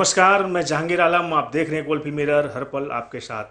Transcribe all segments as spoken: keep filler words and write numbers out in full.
नमस्कार, मैं जहांगीर आलम। आप देख रहे हैं गोल्फी मिरर, हर पल आपके साथ।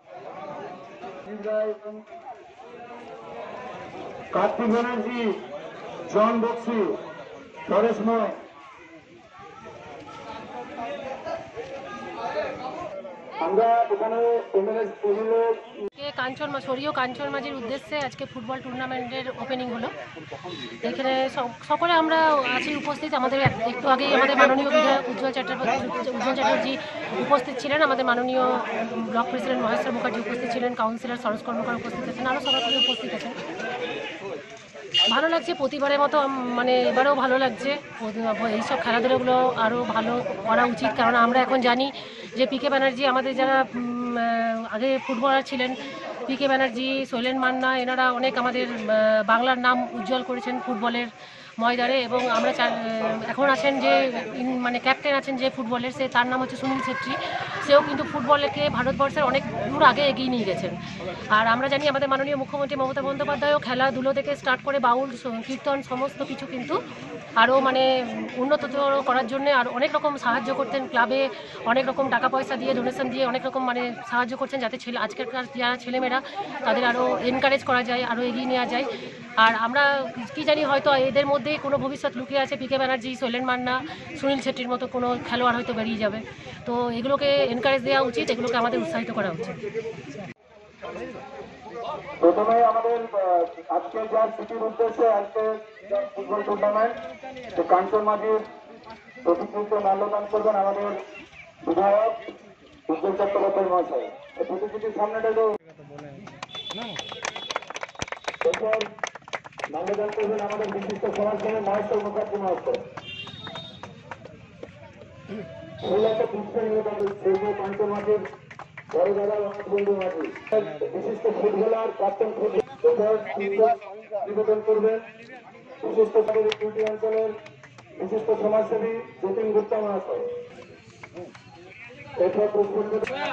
कार्तिक बनर्जी, जॉन बक्सी, नरेश मय। আমরা এখানে এমএলএস এমএলএ কাঞ্চন সরিও কাঞ্চন মাঝির উদ্দেশ্যে আজকে ফুটবল টুর্নামেন্টের ওপেনিং হলো। এখানে সকলে আমরা আছি উপস্থিত। আমাদের একটু আগেই আমাদের মাননীয় বিধায়ক উজ্জ্বল চ্যাটার্জি উজ্জ্বল চ্যাটার্জি উপস্থিত ছিলেন, আমাদের মাননীয় ব্লক প্রেসিডেন্ট মহেশ্বর মুখার্জি উপস্থিত ছিলেন, কাউন্সিলর সরোজ কর্মকার উপস্থিত আছেন, আরও সবাই উপস্থিত আছেন। ভালো লাগছে, প্রতিবারের মতো মানে এবারেও ভালো লাগছে। এইসব খেলাধুলাগুলো আরও ভালো করা উচিত, কারণ আমরা এখন জানি যে পি কে ব্যানার্জি আমাদের যারা আগে ফুটবলার ছিলেন, পি কে ব্যানার্জি, শৈলেন মান্না, এনারা অনেক আমাদের বাংলার নাম উজ্জ্বল করেছেন ফুটবলের ময়দানে। এবং আমরা এখন আছেন যে মানে ক্যাপ্টেন আছেন যে ফুটবলের, সে তার নাম হচ্ছে সুনীল ছেত্রী। সেও কিন্তু ফুটবলকে ভারতবর্ষের অনেক দূর আগে এগিয়ে নিয়ে গেছেন। আর আমরা জানি আমাদের মাননীয় মুখ্যমন্ত্রী মমতা বন্দ্যোপাধ্যায়ও খেলাধুলো থেকে স্টার্ট করে বাউল কীর্তন সমস্ত কিছু কিন্তু আরও মানে উন্নততর করার জন্য আর অনেক রকম সাহায্য করতেন। ক্লাবে অনেক রকম টাকা পয়সা দিয়ে, ডোনেশন দিয়ে অনেক রকম মানে সাহায্য করছেন, যাতে ছেলে আজকালকার যারা ছেলেমেয়েরা তাদের আরও এনকারেজ করা যায়, আরও এগিয়ে নেওয়া যায়। আর আমরা কি জানি হয়তো এদের মধ্যেই কোনো ভবিষ্যৎ লুকিয়ে আছে, পি কে ব্যানার্জি, শৈলেন মান্না, সুনীল ছেত্রীর মতো কোনো খেলোয়াড় হয়তো বেরিয়ে যাবে। তো এগুলোকে এনকারেজ দেওয়া উচিত, এগুলোকে আমাদের উৎসাহিত করা উচিত। প্রথমে আমাদের আজকে যার সিটির উদ্দেশ্যে আজকে ফুটবল টুর্নামেন্ট, তো কাঞ্চন মাঝির প্রতিকৃতিতে মাল্যদান করবেন আমাদের বিধায়ক উজ্জ্বল চট্টোপাধ্যায় মহাশয়। এই প্রতিকৃতির সামনেটা তো মাল্যদান করবেন আমাদের বিশিষ্ট সমাজসেবী মহেশ্বর মুখার্জি মহাশয়। মূলত পুষ্পের নিবেদন কাঞ্চন মাঝির বড় দাদা বন্ধু মাঝি, বিশিষ্ট ফুটবলার প্রাক্তন ফুটবলার নিবেদন করবেন বিশিষ্ট ডিউটি অঞ্চলের বিশিষ্ট সমাজসেবী যতীন গুপ্তা মহাশয়। এরপর পুষ্প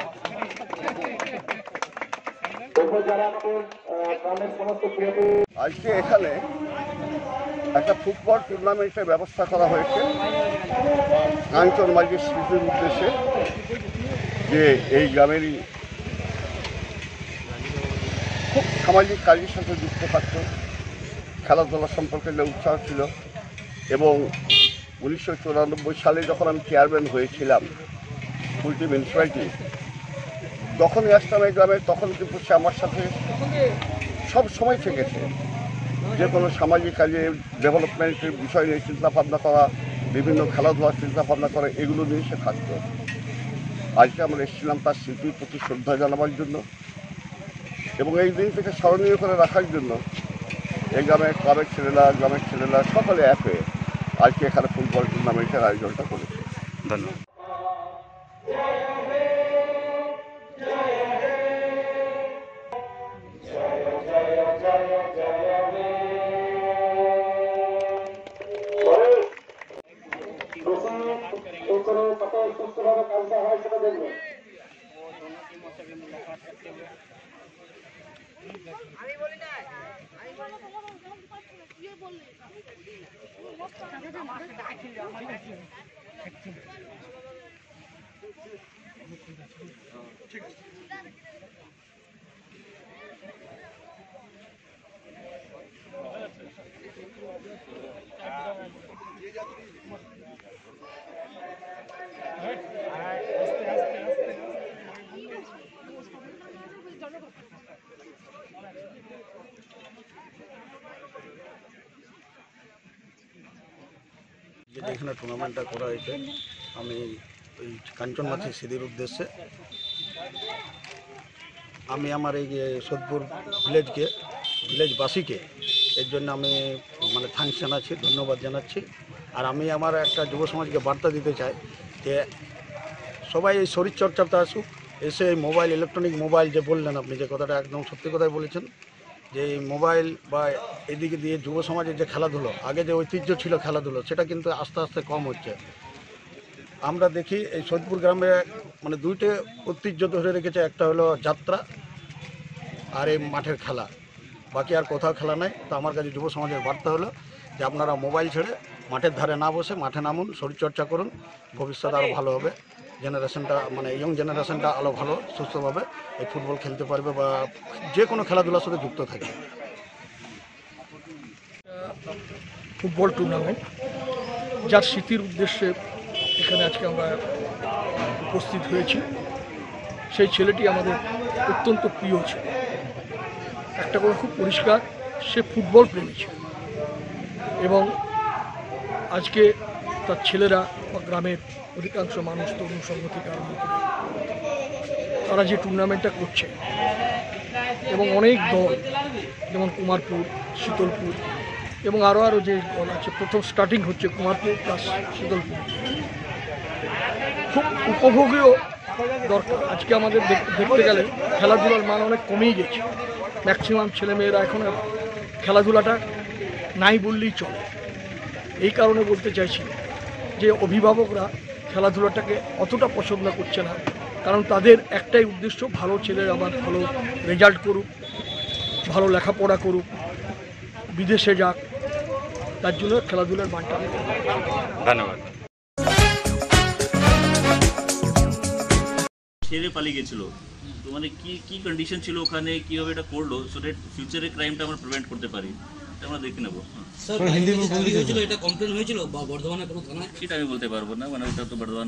যারা আমাদের গ্রামের সমস্ত ক্রীড়াবিদ। আজকে এখানে একটা ফুটবল টুর্নামেন্টের ব্যবস্থা করা হয়েছে কাঞ্চন মাঝির স্মৃতির উদ্দেশ্যে, যে এই গ্রামেরই খুব সামাজিক কাজের সাথে যুক্ত থাকত, খেলাধুলা সম্পর্কে যে উৎসাহ ছিল। এবং উনিশশো চুরানব্বই সালে যখন আমি চেয়ারম্যান হয়েছিলাম কুলটি মিউনিসিপ্যালিটি, তখনই আসতাম এই গ্রামে, তখন কিন্তু সে আমার সাথে সব সময় থেকেছে। যে কোনো সামাজিক কাজে, ডেভেলপমেন্টের বিষয় নিয়ে চিন্তাভাবনা করা, বিভিন্ন খেলাধুলার চিন্তাভাবনা করা, এগুলো নিয়ে সে থাকত। আজকে আমরা এসেছিলাম তার স্মৃতির প্রতি শ্রদ্ধা জানাবার জন্য এবং এই দিনটাকে স্মরণীয় করে রাখার জন্য। এই গ্রামের ক্লাবের ছেলেরা, গ্রামের ছেলেরা সকলে এক হয়ে আজকে এখানে ফুটবল টুর্নামেন্টের আয়োজনটা করেছে। ধন্যবাদ। সুস্থভাবে কাজটা হয় সেটা দেখবেন। আমি বলি না, আমি বললে ঠিক আছে। যেটা এখানে টুর্নামেন্টটা করা হয়েছে, আমি ওই কাঞ্চন মাঝির স্মৃতির উদ্দেশ্যে আমি আমার এই যে সোদপুর ভিলেজকে, ভিলেজবাসীকে এর জন্য আমি মানে থ্যাঙ্কস জানাচ্ছি, ধন্যবাদ জানাচ্ছি। আর আমি আমার একটা যুব সমাজকে বার্তা দিতে চাই যে সবাই এই শরীরচর্চাতে আসুক, এসে এই মোবাইল, ইলেকট্রনিক মোবাইল যে বললেন আপনি, যে কথাটা একদম সত্যি কথাই বলেছেন, যে এই মোবাইল বা এদিকে দিয়ে যুব সমাজের যে খেলাধুলো, আগে যে ঐতিহ্য ছিল খেলাধুলো, সেটা কিন্তু আস্তে আস্তে কম হচ্ছে। আমরা দেখি এই সোদপুর গ্রামে মানে দুইটা ঐতিহ্য ধরে রেখেছে, একটা হলো যাত্রা আর এই মাঠের খেলা, বাকি আর কোথাও খেলা নাই। তো আমার কাছে যুব সমাজের বার্তা হলো যে আপনারা মোবাইল ছেড়ে মাঠের ধারে না বসে মাঠে নামুন, শরীরচর্চা করুন, ভবিষ্যৎ আরও ভালো হবে। জেনারেশনটা মানে ইয়ং জেনারেশনটা আরও ভালো সুস্থভাবে এই ফুটবল খেলতে পারবে বা যে কোনো খেলাধুলার সাথে যুক্ত থাকবে। ফুটবল টুর্নামেন্ট যার স্মৃতির উদ্দেশ্যে এখানে আজকে আমরা উপস্থিত হয়েছি। সেই ছেলেটি আমাদের অত্যন্ত প্রিয় ছিল। একটা কথা খুব পরিষ্কার, সে ফুটবল প্রেমী ছিল এবং আজকে তার ছেলেরা বা গ্রামের অধিকাংশ মানুষ তরুণ সংঘ থেকে আরম্ভ করে তারা যে টুর্নামেন্টটা করছে এবং অনেক দল যেমন কুমারপুর, শীতলপুর এবং আরও আরও যে দল আছে, প্রথম স্টার্টিং হচ্ছে কুমারপুর প্লাস শীতলপুর, খুব উপভোগীয় দরকার। আজকে আমাদের দেখতে গেলে খেলাধুলার মান অনেক কমেই গেছে। ম্যাক্সিমাম ছেলেমেয়েরা এখন খেলাধুলাটা নাই বললেই চলে। এই কারণে বলতে চাইছি যে অভিভাবকরা খেলাধুলাটাকে অতটা পছন্দ করছে না, কারণ তাদের একটাই উদ্দেশ্য ভালো ছেলে আবার ভালো রেজাল্ট করুক, ভালো লেখাপড়া করুক, বিদেশে যাক। তার জন্য খেলাধুলার মানটা ধন্যবাদ। ছেড়ে পালিয়ে গেছিল, তো মানে কি কি কন্ডিশন ছিল ওখানে, কীভাবে এটা করলো, সো দ্যাট ফিউচারে ক্রাইমটা আমরা প্রিভেন্ট করতে পারি, এটা আমরা দেখে নেবো। স্যার হিন্দি হয়েছিল, এটা কমপ্লেন হয়েছিল বা বর্ধমানে কোনো থানায়? সেটা আমি বলতে পারবো না, মানে ওটা তো बर्धमान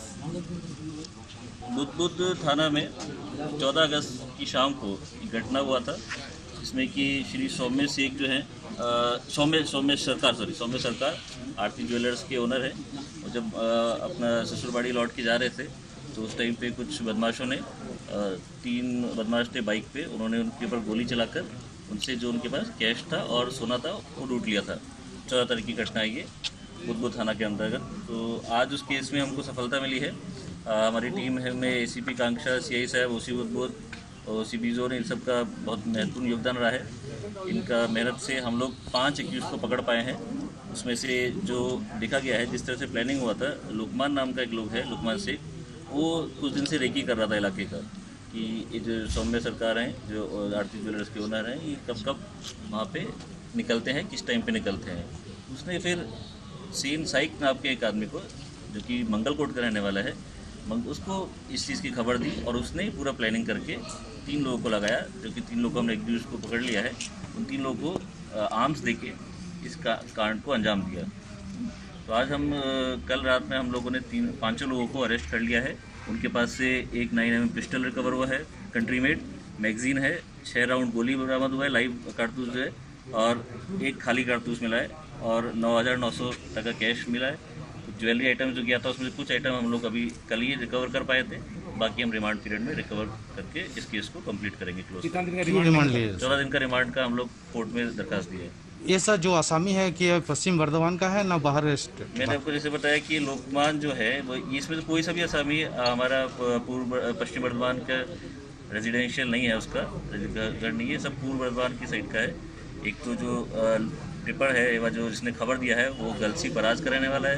बुद्धबुद्ध थाना में चौदह अगस्त की शाम को एक घटना हुआ था, जिसमें कि श्री सौम्य शेख जो हैं, सौम्य सौम्य सरकार सॉरी सौम्य सरकार आरती ज्वेलर्स के ओनर हैं, और जब आ, अपना ससुरबाड़ी लौट के जा रहे थे तो उस टाइम पे कुछ बदमाशों ने, आ, तीन बदमाश थे बाइक पे, उन्होंने उनके ऊपर गोली चलाकर उनसे जो उनके पास कैश था और सोना था वो लूट लिया था। चौदह तारीख की घटना है ये, बुद्धबुद्ध थाना के अंतर्गत। तो आज उस केस में हमको सफलता मिली है। आ, हमारी टीम है में ए सी पी कांक्षा, सी आई साहब, ओ सी बुद्धबुद्ध और सी पी जोन, इन सब का बहुत महत्वपूर्ण योगदान रहा है। इनका मेहनत से हम लोग पाँच एक्यूज को पकड़ पाए हैं। उसमें से जो देखा गया है, जिस तरह से प्लानिंग हुआ था, लुकमान नाम का एक लोग है, लुकमान शेख, वो कुछ दिन से रेकी कर रहा था इलाके का, कि ये जो सौम्य सरकार हैं, जो आरती ज्वेलर्स के ओनर हैं, ये कब कब वहाँ पे निकलते हैं, किस टाइम पे निकलते हैं। उसने फिर सीन साइक नाम के एक आदमी को, जो कि मंगलकोट का रहने वाला है, उसको इस चीज़ की खबर दी और उसने पूरा प्लानिंग करके तीन लोगों को लगाया, जो कि तीन लोगों को हमने एक दूसरे को पकड़ लिया है। उन तीन लोगों को आर्म्स देके इस का कांड को अंजाम दिया। तो आज हम कल रात में हम लोगों ने तीन पाँचों लोगों को अरेस्ट कर लिया है। उनके पास से एक नाइन एम पिस्टल रिकवर हुआ है, कंट्री मेड मैगजीन है, छः राउंड गोली बरामद हुआ है, लाइव कारतूस है, और एक खाली कारतूस मिला है, और नौ हज़ार नौ सौ टका कैश मिला है। ज्वेलरी आइटम जो गया था उसमें से कुछ आइटम हम लोग अभी कल ही रिकवर कर पाए थे, बाकी हम रिमांड पीरियड में रिकवर करके इस केस को कंप्लीट करेंगे। क्लोज चौदह दिन का रिमांड का हम लोग कोर्ट में दरखास्त दी है। ये सर जो आसामी है कि पश्चिम बर्धमान का है ना बाहर? मैंने आपको जैसे बताया कि लोकमान जो है वो इसमें तो कोई सा भी आसामी हमारा पूर्व पश्चिम बर्धमान का रेजिडेंशियल नहीं है, उसका घर नहीं है, सब पूर्व बर्धमान की साइड का है। एक तो जो टिप्पर है वा जो जिसने खबर दिया है वो गलसी पराज का रहने वाला है,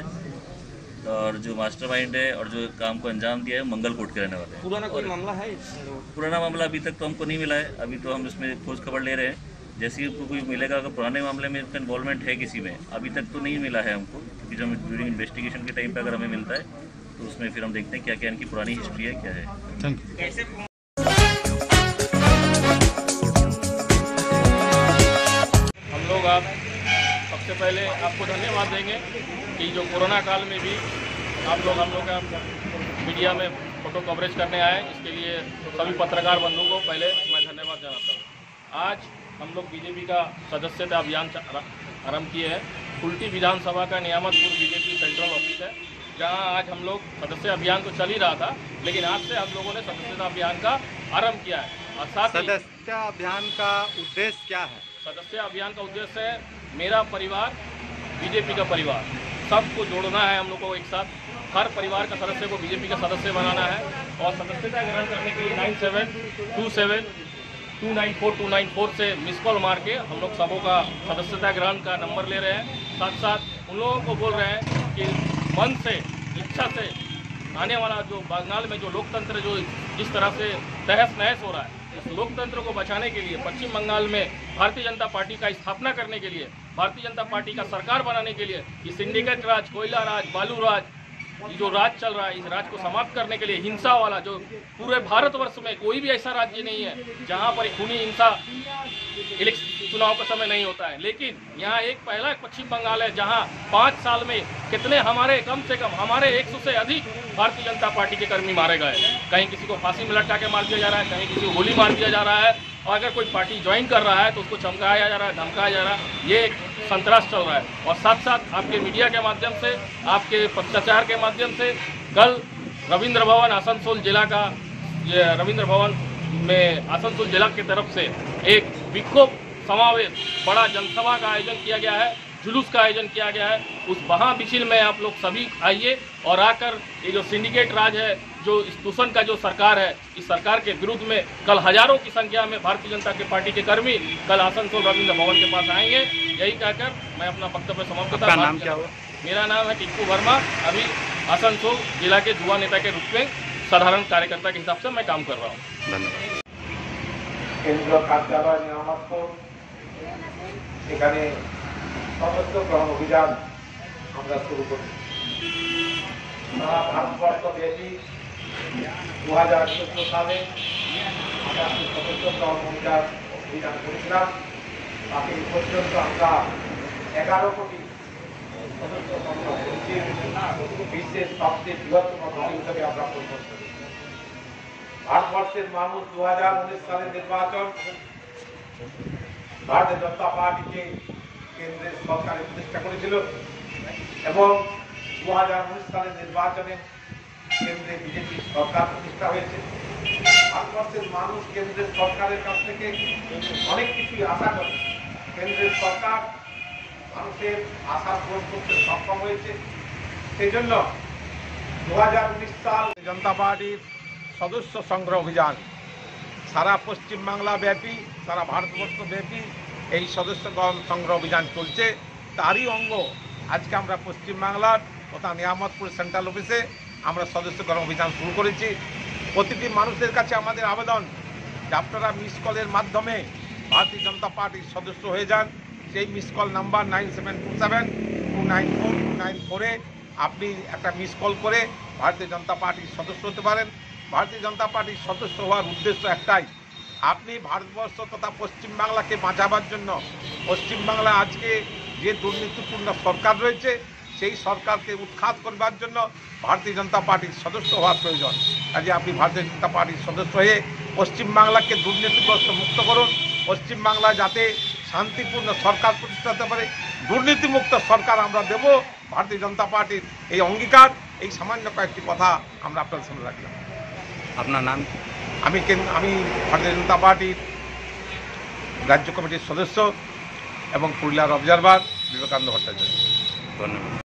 और जो मास्टरमाइंड है और जो काम को अंजाम दिया है मंगलकोट के रहने वाले हैं। पुराना कोई मामला है? पुराना मामला अभी तक तो हमको नहीं मिला है, अभी तो हम इसमें खोज खबर ले रहे हैं। जैसे ही कोई मिलेगा, अगर पुराने मामले में इसका इन्वॉल्वमेंट है किसी में, अभी तक तो नहीं मिला है हमको, क्योंकि जब ड्यूरिंग इन्वेस्टिगेशन के टाइम पे अगर हमें मिलता है तो उसमें फिर हम देखते हैं क्या क्या इनकी पुरानी हिस्ट्री है, क्या है। Thank you. हम लोग आप सबसे पहले आपको धन्यवाद देंगे कि जो कोरोना काल में भी आप लोग हम लोग का मीडिया में फोटो कवरेज करने आए, इसके लिए सभी पत्रकार बंधुओं को पहले मैं धन्यवाद जनाता हूँ। आज हम लोग बीजेपी का सदस्यता अभियान आरंभ किए हैं। कुल्टी विधानसभा का नियामतपुर बीजेपी सेंट्रल ऑफिस है, जहां आज हम लोग सदस्य अभियान तो चल ही रहा था, लेकिन आज से हम लोगों ने सदस्यता अभियान का आरंभ किया है। और साथ ही सदस्य अभियान का उद्देश्य क्या है? सदस्य अभियान का उद्देश्य है मेरा परिवार बीजेपी का परिवार, सबको जोड़ना है हम लोग को एक साथ। हर परिवार का सदस्य को बीजेपी का सदस्य बनाना है, और सदस्यता ग्रहण करने के लिए nine seven two seven two nine four two nine four से मिस कॉल मार के हम लोग सबों का सदस्यता ग्रहण का नंबर ले रहे हैं। साथ साथ उन लोगों को बोल रहे हैं कि मन से, इच्छा से आने वाला जो बंगाल में जो लोकतंत्र जो जिस तरह से तहस नहस हो रहा है, इस लोकतंत्र को बचाने के लिए पश्चिम बंगाल में भारतीय जनता पार्टी का स्थापना करने के लिए, भारतीय जनता पार्टी का सरकार बनाने के लिए, ये सिंडिकेट राज, कोयला राज, बालू राज, ये जो राज चल रहा है, इस राज को समाप्त करने के लिए हिंसा वाला, जो पूरे भारतवर्ष में कोई भी ऐसा राज्य नहीं है जहां पर खूनी हिंसा इलेक्शन चुनाव का समय नहीं होता है। लेकिन यहाँ एक पहला पश्चिम बंगाल है जहां पाँच साल में कितने हमारे कम से कम हमारे एक सौ से अधिक भारतीय जनता पार्टी के कर्मी मारे गए। कहीं किसी को फांसी में लटका के मार दिया जा रहा है, कहीं किसी को गोली मार दिया जा रहा है, और अगर कोई पार्टी ज्वाइन कर रहा है तो उसको चमकाया जा रहा है, धमकाया जा रहा है। ये एक संतरास चल रहा है। और साथ साथ आपके मीडिया के माध्यम से, आपके पत्राचार के माध्यम से कल रविंद्र भवन आसनसोल जिला का, ये रविंद्र भवन में आसनसोल जिला की तरफ से एक विक्षोभ समावेश, बड़ा जनसभा का आयोजन किया गया है, जुलूस का आयोजन किया गया है। उस वहाँ मिছিল में आप लोग सभी आइए और आकर ये जो सिंडिकेट राज है, जो इस दूषण का जो सरकार है, इस सरकार के विरुद्ध में कल हजारों की संख्या में भारतीय जनता के पार्टी के कर्मी कल आसनसोल रविंद्र भवन के पास आएंगे। यही कहकर मैं अपना वक्तव्य समाप्त करता हूं। नाम क्या हुआ? मेरा नाम है टिक्कू वर्मा। अभी आसनसोल जिला के युवा नेता के रूप में साधारण कार्यकर्ता के हिसाब से मैं काम कर रहा हूँ। धन्यवाद। কেন্দ্রীয় কার্যালয় নিয়ামতপুর এখানে সদস্য গ্রহণ অভিযান আমরা শুরু করি। সারা ভারতবর্ষব্যাপী দু হাজার চোদ্দ সালে আমরা সদস্য গ্রহণ অভিযান অভিযান করেছিলাম। তাতে এই পর্যন্ত আমরা এগারো কোটি সদস্য সংগ্রহ করেছি। বিশ্বের সবচেয়ে বৃহত্তম দল হিসেবে আমরা পরিণত করেছি। ভারতবর্ষের মানুষ দু হাজার উনিশ সালের নির্বাচন ভারতীয় জনতা পার্টিকে কেন্দ্রের সরকারে প্রতিষ্ঠা করেছিল এবং দু হাজার উনিশ সালের নির্বাচনে কেন্দ্রে বিজেপি সরকার প্রতিষ্ঠা হয়েছে। ভারতবর্ষের মানুষ কেন্দ্রের সরকারের কাছ থেকে অনেক কিছুই আশা করে। কেন্দ্রের সরকার মানুষের আশা পূরণ করতে সক্ষম হয়েছে। সেই জন্য দু হাজার উনিশ সাল জনতা পার্টির সদস্য সংগ্রহ অভিযান সারা পশ্চিমবাংলা ব্যাপী, সারা ভারতবর্ষ ব্যাপী এই সদস্য সংগ্রহ অভিযান চলছে। তারই অঙ্গ আজকে আমরা পশ্চিমবাংলার তথা নিয়ামতপুর সেন্ট্রাল অফিসে আমরা সদস্য অভিযান শুরু করেছি। প্রতিটি মানুষের কাছে আমাদের আবেদন যে আপনারা মিস কলের মাধ্যমে ভারতীয় জনতা পার্টির সদস্য হয়ে যান। সেই miss call number nine seven two seven two nine four two nine ফোরে আপনি একটা মিস কল করে ভারতীয় জনতা পার্টির সদস্য হতে পারেন। ভারতীয় জনতা পার্টির সদস্য হওয়ার উদ্দেশ্য একটাই, আপনি ভারতবর্ষ তথা পশ্চিমবাংলাকে বাঁচাবার জন্য, পশ্চিমবাংলা আজকে যে দুর্নীতিপূর্ণ সরকার রয়েছে সেই সরকারকে উৎখাত করবার জন্য ভারতীয় জনতা পার্টির সদস্য হওয়ার প্রয়োজন। কাজে আপনি ভারতীয় জনতা পার্টির সদস্য হয়ে পশ্চিমবাংলাকে দুর্নীতিগ্রস্ত মুক্ত করুন। পশ্চিমবাংলা যাতে শান্তিপূর্ণ সরকার প্রতিষ্ঠা হতে পারে, দুর্নীতিমুক্ত সরকার আমরা দেব, ভারতীয় জনতা পার্টির এই অঙ্গীকার। এই সামান্য কয়েকটি কথা আমরা আপনার সামনে রাখলাম। আপনার নাম? আমি আমি ভারতীয় জনতা পার্টির রাজ্য কমিটির সদস্য এবং পুরুলিয়ার অবজারভার বিবেকানন্দ ভট্টাচার্য। ধন্যবাদ।